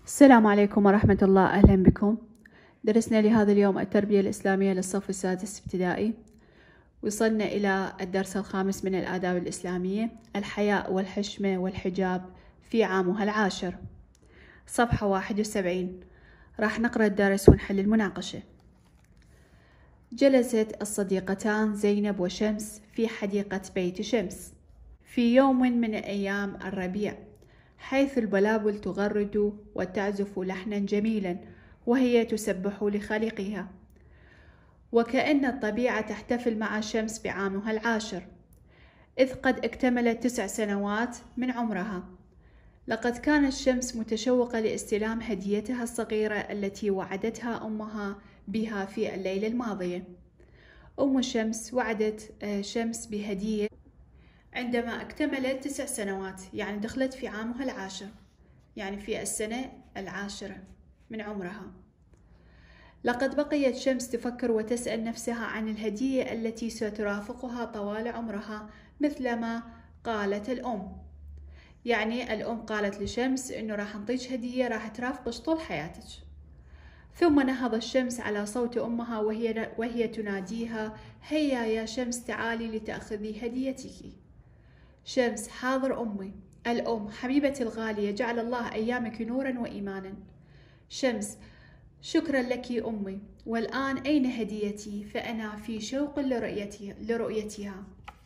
السلام عليكم ورحمة الله. أهلا بكم. درسنا لهذا اليوم التربية الإسلامية للصف السادس ابتدائي، وصلنا إلى الدرس الخامس من الآداب الإسلامية، الحياء والحشمة والحجاب في عامها العاشر، صفحة 71. راح نقرأ الدرس ونحل المناقشة. جلست الصديقتان زينب وشمس في حديقة بيت شمس في يوم من أيام الربيع، حيث البلابل تغرد وتعزف لحنا جميلا وهي تسبح لخالقها، وكأن الطبيعة تحتفل مع الشمس بعامها العاشر، إذ قد اكتملت 9 سنوات من عمرها. لقد كانت الشمس متشوقة لاستلام هديتها الصغيرة التي وعدتها أمها بها في الليلة الماضية. أم الشمس وعدت شمس بهدية عندما اكتملت 9 سنوات، يعني دخلت في عامها العاشر، يعني في السنة العاشرة من عمرها. لقد بقيت شمس تفكر وتسأل نفسها عن الهدية التي سترافقها طوال عمرها، مثلما قالت الأم. يعني الأم قالت لشمس إنه راح نعطيك هدية راح ترافقك طول حياتك. ثم نهض الشمس على صوت أمها وهي تناديها: هيا يا شمس تعالي لتأخذي هديتك. شمس: حاضر أمي. الأم: حبيبتي الغالية، جعل الله أيامك نورا وإيمانا. شمس: شكرا لك أمي، والآن أين هديتي؟ فأنا في شوق لرؤيتها.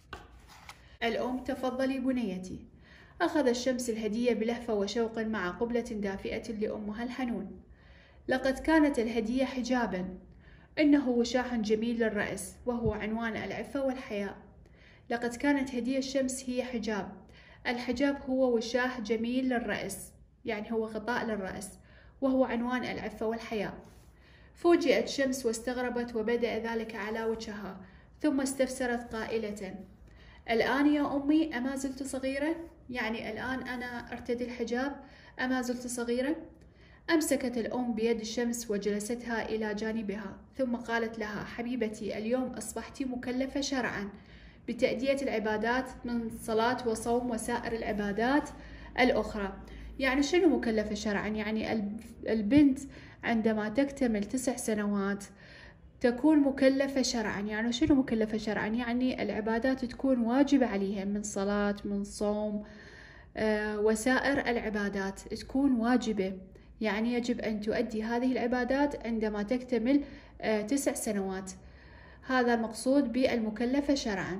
الأم: تفضلي بنيتي. أخذ الشمس الهدية بلهفة وشوق مع قبلة دافئة لأمها الحنون. لقد كانت الهدية حجابا، إنه وشاح جميل للرأس وهو عنوان العفة والحياء. لقد كانت هدية الشمس هي حجاب. الحجاب هو وشاح جميل للرأس، يعني هو غطاء للرأس، وهو عنوان العفة والحياء. فوجئت شمس واستغربت وبدأ ذلك على وجهها، ثم استفسرت قائلة: الآن يا أمي أما زلت صغيرة؟ يعني الآن أنا أرتدي الحجاب أما زلت صغيرة؟ أمسكت الأم بيد الشمس وجلستها إلى جانبها، ثم قالت لها: حبيبتي، اليوم أصبحت مكلفة شرعا بتأدية العبادات من صلاة وصوم وسائر العبادات الأخرى. يعني شنو مكلفة شرعا؟ يعني البنت عندما تكتمل 9 سنوات تكون مكلفة شرعا. يعني شنو مكلفة شرعا؟ يعني العبادات تكون واجبة عليها، من صلاة، من صوم، وسائر العبادات تكون واجبة. يعني يجب أن تؤدي هذه العبادات عندما تكتمل 9 سنوات. هذا المقصود بالمكلفة شرعا.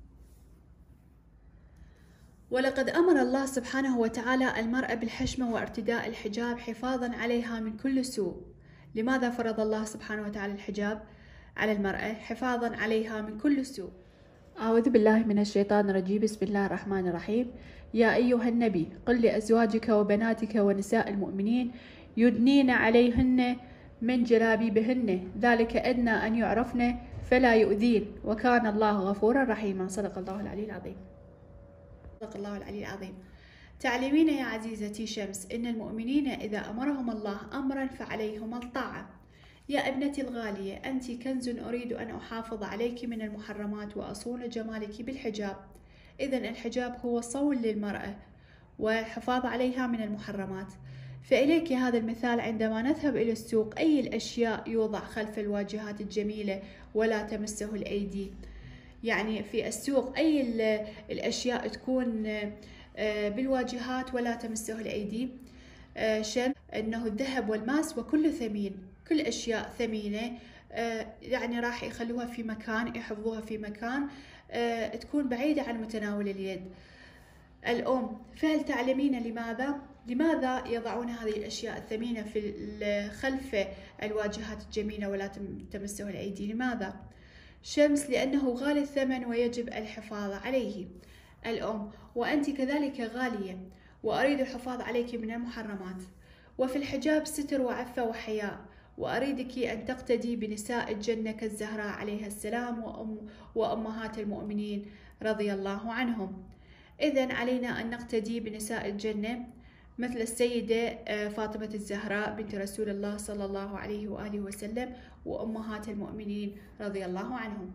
ولقد أمر الله سبحانه وتعالى المرأة بالحشمة وارتداء الحجاب حفاظا عليها من كل سوء. لماذا فرض الله سبحانه وتعالى الحجاب على المرأة؟ حفاظا عليها من كل سوء. أعوذ بالله من الشيطان الرجيم. بسم الله الرحمن الرحيم. يا أيها النبي قل لأزواجك وبناتك ونساء المؤمنين يدنين عليهن من جلابيبهن، ذلك أدنى أن يعرفن فلا يؤذين، وكان الله غفورا رحيما. صدق الله العلي العظيم. صدق الله العلي العظيم. تعلمين يا عزيزتي شمس أن المؤمنين إذا أمرهم الله أمرا فعليهم الطاعة. يا ابنتي الغالية، أنت كنز أريد أن أحافظ عليك من المحرمات وأصون جمالك بالحجاب. إذن الحجاب هو صون للمرأة وحفاظ عليها من المحرمات. فإليك هذا المثال: عندما نذهب إلى السوق، أي الأشياء يوضع خلف الواجهات الجميلة ولا تمسه الأيدي؟ يعني في السوق أي الأشياء تكون بالواجهات ولا تمسه الأيدي؟ شمس: أنه الذهب والماس وكل ثمين، كل أشياء ثمينة يعني راح يخلوها في مكان، يحفظوها في مكان تكون بعيدة عن متناول اليد. الأم: فهل تعلمين لماذا يضعون هذه الأشياء الثمينة في خلف الواجهات الجميلة ولا تمسه الأيدي؟ لماذا؟ شمس: لأنه غالي الثمن ويجب الحفاظ عليه. الأم: وأنت كذلك غالية وأريد الحفاظ عليك من المحرمات. وفي الحجاب ستر وعفة وحياء، وأريدك أن تقتدي بنساء الجنة كالزهراء عليها السلام وأمهات المؤمنين رضي الله عنهم. إذن علينا أن نقتدي بنساء الجنة مثل السيدة فاطمة الزهراء بنت رسول الله صلى الله عليه وآله وسلم وأمهات المؤمنين رضي الله عنهم.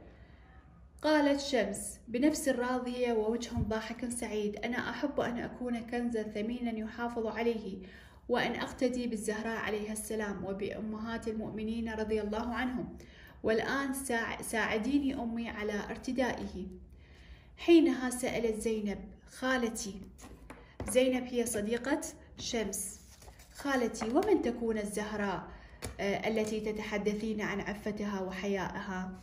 قالت شمس بنفس راضية ووجه ضاحك سعيد: أنا أحب أن أكون كنزا ثمينا يحافظ عليه وأن أقتدي بالزهراء عليها السلام وبأمهات المؤمنين رضي الله عنهم، والآن ساعديني أمي على ارتدائه. حينها سألت زينب: خالتي. زينب هي صديقة شمس. خالتي، ومن تكون الزهراء التي تتحدثين عن عفتها وحيائها؟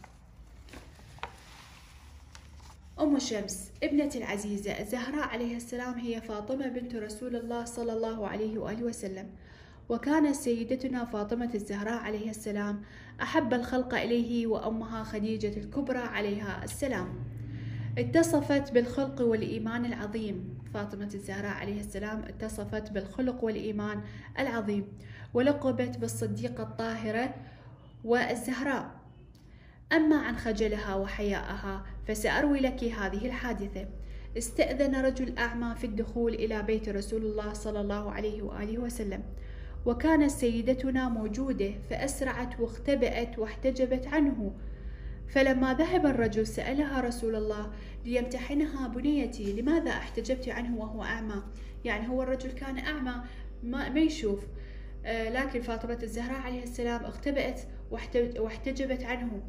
أم شمس: ابنتي العزيزة، الزهراء عليها السلام هي فاطمة بنت رسول الله صلى الله عليه وآله وسلم، وكانت سيدتنا فاطمة الزهراء عليها السلام أحب الخلق إليه، وأمها خديجة الكبرى عليها السلام اتصفت بالخلق والإيمان العظيم. فاطمة الزهراء عليها السلام اتصفت بالخلق والإيمان العظيم، ولقبت بالصديقة الطاهرة والزهراء. أما عن خجلها وحيائها فسأروي لك هذه الحادثة. استأذن رجل أعمى في الدخول إلى بيت رسول الله صلى الله عليه وآله وسلم، وكانت سيدتنا موجودة، فأسرعت واختبأت واحتجبت عنه. فلما ذهب الرجل سألها رسول الله ليمتحنها: بنيتي، لماذا احتجبت عنه وهو أعمى؟ يعني هو الرجل كان أعمى ما يشوف، لكن فاطمة الزهراء عليه السلام اختبأت واحتجبت عنه.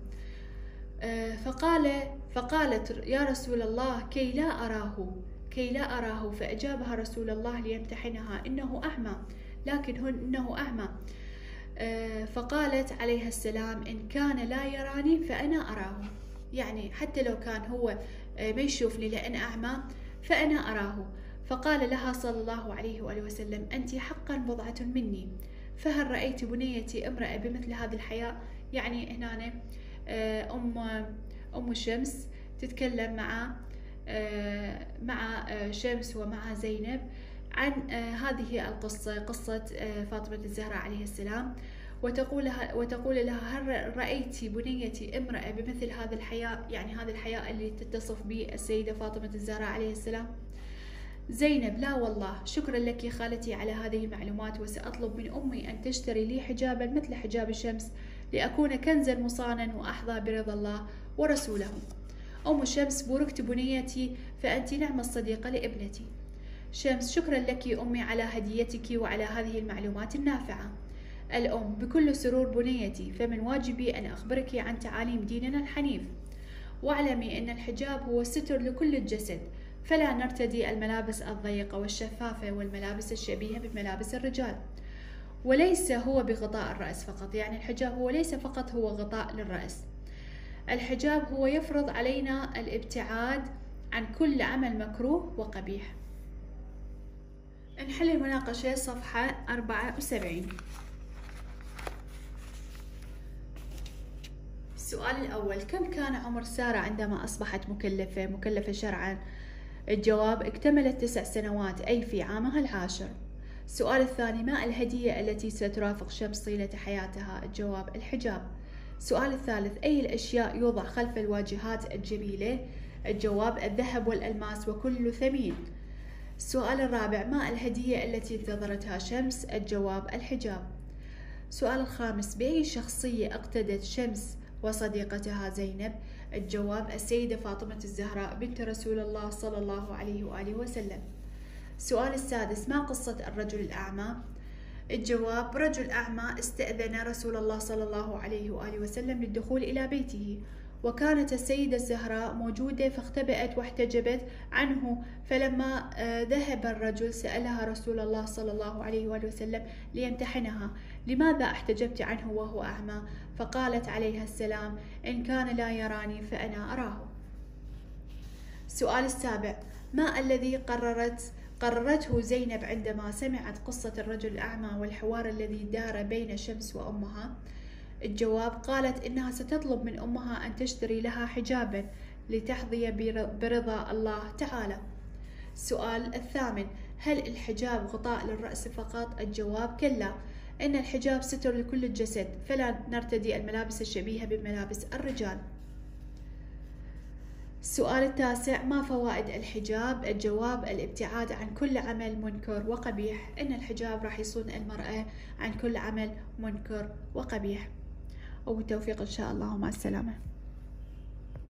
فقالت: يا رسول الله، كي لا أراه. فأجابها رسول الله ليمتحنها: إنه أعمى، لكن إنه أعمى. فقالت عليها السلام: إن كان لا يراني فأنا أراه، يعني حتى لو كان هو ما يشوفني لأن أعمى فأنا أراه. فقال لها صلى الله عليه وآله وسلم: أنت حقا بضعة مني، فهل رأيت بنيتي امرأة بمثل هذا الحياء؟ يعني هنا أم شمس تتكلم مع شمس ومع زينب عن هذه القصة، قصة فاطمة الزهراء عليه السلام، وتقول لها: هل رأيت بنيتي امرأة بمثل هذا الحياء؟ يعني هذا الحياء اللي تتصف به السيدة فاطمة الزهراء عليه السلام. زينب: لا والله، شكرا لك خالتي على هذه المعلومات، وسأطلب من أمي أن تشتري لي حجابا مثل حجاب الشمس لأكون كنزا مصانا وأحظى برضا الله ورسوله. أم شمس: بوركت بنيتي، فأنت نعم الصديقة لابنتي. شمس: شكرا لك أمي على هديتك وعلى هذه المعلومات النافعة. الأم: بكل سرور بنيتي، فمن واجبي أن أخبرك عن تعاليم ديننا الحنيف، واعلمي أن الحجاب هو ستر لكل الجسد، فلا نرتدي الملابس الضيقة والشفافة والملابس الشبيهة بملابس الرجال، وليس هو بغطاء الرأس فقط. يعني الحجاب هو ليس فقط هو غطاء للرأس، الحجاب هو يفرض علينا الابتعاد عن كل عمل مكروه وقبيح. نحل المناقشة صفحة 74. السؤال الأول: كم كان عمر سارة عندما أصبحت مكلفة شرعا؟ الجواب: اكتملت 9 سنوات، أي في عامها العاشر. السؤال الثاني: ما الهدية التي سترافق شمس طيلة حياتها؟ الجواب: الحجاب. السؤال الثالث: أي الأشياء يوضع خلف الواجهات الجميلة؟ الجواب: الذهب والألماس وكل ثمين. السؤال الرابع: ما الهدية التي انتظرتها شمس؟ الجواب: الحجاب. السؤال الخامس: بأي شخصية اقتدت شمس وصديقتها زينب؟ الجواب: السيدة فاطمة الزهراء بنت رسول الله صلى الله عليه وآله وسلم. السؤال السادس: ما قصة الرجل الأعمى؟ الجواب: رجل أعمى استأذن رسول الله صلى الله عليه وآله وسلم للدخول إلى بيته، وكانت السيدة الزهراء موجودة فاختبأت واحتجبت عنه. فلما ذهب الرجل سألها رسول الله صلى الله عليه وآله وسلم ليمتحنها: لماذا احتجبت عنه وهو أعمى؟ فقالت عليها السلام: إن كان لا يراني فأنا أراه. السؤال السابع: ما الذي قررته زينب عندما سمعت قصة الرجل الأعمى والحوار الذي دار بين شمس وأمها؟ الجواب: قالت إنها ستطلب من أمها أن تشتري لها حجابا لتحظي برضا الله تعالى. السؤال الثامن: هل الحجاب غطاء للرأس فقط؟ الجواب: كلا، إن الحجاب ستر لكل الجسد، فلا نرتدي الملابس الشبيهة بملابس الرجال. السؤال التاسع: ما فوائد الحجاب؟ الجواب: الابتعاد عن كل عمل منكر وقبيح، إن الحجاب راح يصون المرأة عن كل عمل منكر وقبيح. وبالتوفيق إن شاء الله، ومع السلامة.